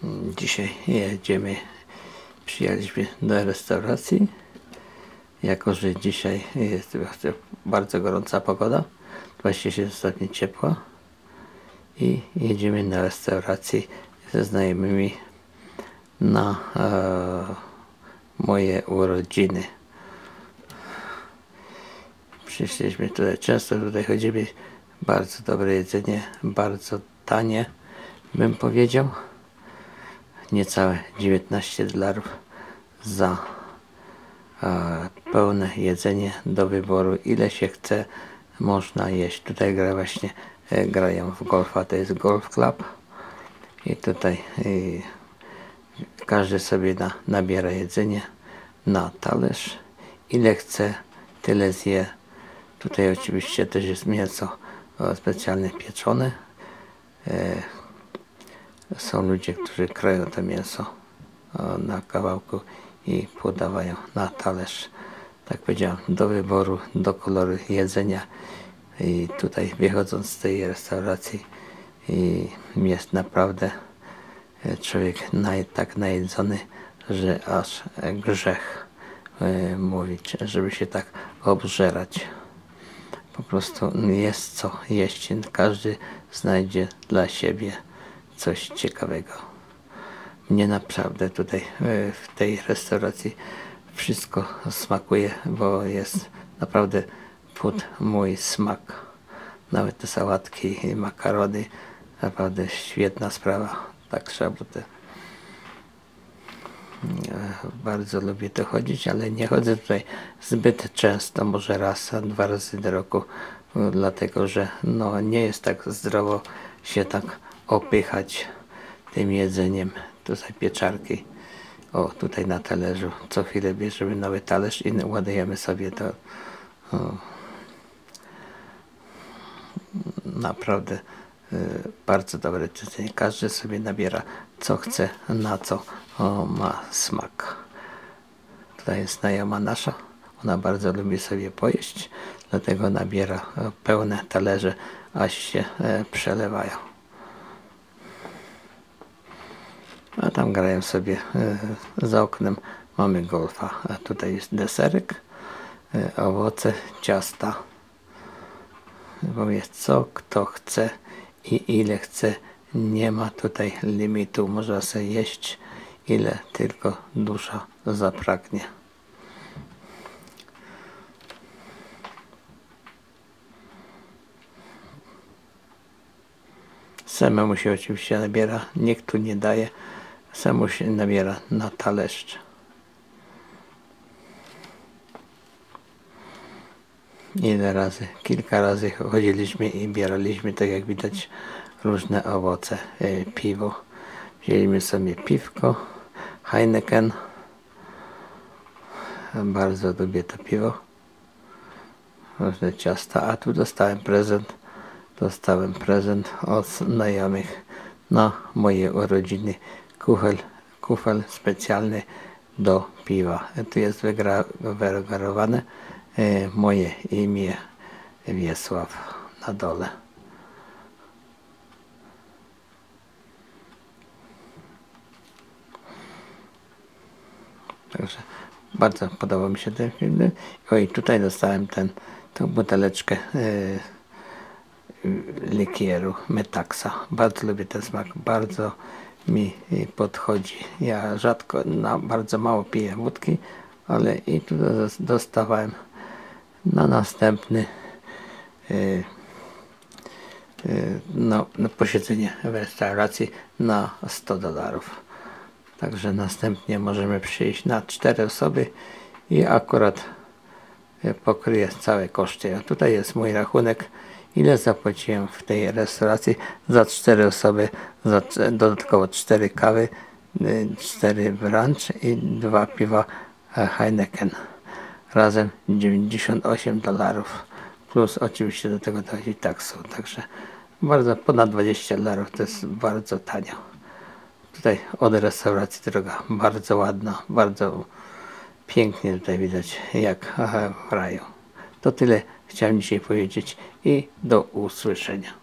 Dzisiaj przyjechaliśmy do restauracji. Jako że dzisiaj jest bardzo gorąca pogoda, 27 stopni ciepła, i jedziemy na restaurację ze znajomymi na moje urodziny. Przyszliśmy tutaj, często tutaj chodzimy. Bardzo dobre jedzenie, bardzo tanie, bym powiedział. Niecałe $19 za pełne jedzenie do wyboru, ile się chce, można jeść. Tutaj grają w golfa, to jest golf club, i tutaj każdy sobie nabiera jedzenie na talerz, ile chce, tyle zje. Tutaj oczywiście też jest mięso specjalnie pieczone. Są ludzie, którzy kroją to mięso na kawałku i podawają na talerz. Tak powiedziałem, do wyboru, do koloru jedzenia. I tutaj, wychodząc z tej restauracji, jest naprawdę człowiek tak najedzony, że aż grzech mówić, żeby się tak obżerać. Po prostu jest co jeść. Każdy znajdzie dla siebie coś ciekawego. Mnie naprawdę tutaj w tej restauracji wszystko smakuje, bo jest naprawdę pod mój smak. Nawet te sałatki i makarony, naprawdę świetna sprawa. Tak trzeba bardzo lubię to chodzić, ale nie chodzę tutaj zbyt często, może raz, 2 razy do roku, dlatego że nie jest tak zdrowo się tak opychać tym jedzeniem. Tutaj pieczarki, tutaj na talerzu, co chwilę bierzemy nowy talerz i ładujemy sobie to. Naprawdę bardzo dobre jedzenie. Każdy sobie nabiera co chce, na co ma smak. Tutaj jest znajoma nasza, ona bardzo lubi sobie pojeść, dlatego nabiera pełne talerze, aż się przelewają. A tam grają sobie za oknem, mamy golfa. A tutaj jest deserek, owoce, ciasta. Bo jest co kto chce i ile chce. Nie ma tutaj limitu. Można sobie jeść ile tylko dusza zapragnie. Samemu się oczywiście nabiera, nikt tu nie daje, samemu się nabiera na talerz. Kilka razy chodziliśmy i bieraliśmy, tak jak widać, różne owoce, piwo. Wzięliśmy sobie piwko, Heineken. Bardzo lubię to piwo. Różne ciasta, a tu dostałem prezent. Dostałem prezent od znajomych na moje urodziny. Kufel specjalny do piwa. Tu jest wygrawerowane moje imię, Wiesław, na dole. Także bardzo podobał mi się ten film. I tutaj dostałem tą buteleczkę likieru Metaxa. Bardzo lubię ten smak, bardzo mi podchodzi. Ja rzadko, bardzo mało piję wódki, ale i tu dostawałem na następny posiedzenie w restauracji na $100. Także następnie możemy przyjść na 4 osoby i akurat pokryje całe koszty. A tutaj jest mój rachunek, ile zapłaciłem w tej restauracji za 4 osoby, za dodatkowo 4 kawy, 4 brunch i 2 piwa Heineken. Razem $98, plus oczywiście do tego dochodzi taksą. Także ponad $20, to jest bardzo tanio. Tutaj od restauracji droga, bardzo ładna, bardzo pięknie tutaj widać, jak w raju. To tyle chciałem dzisiaj powiedzieć i do usłyszenia.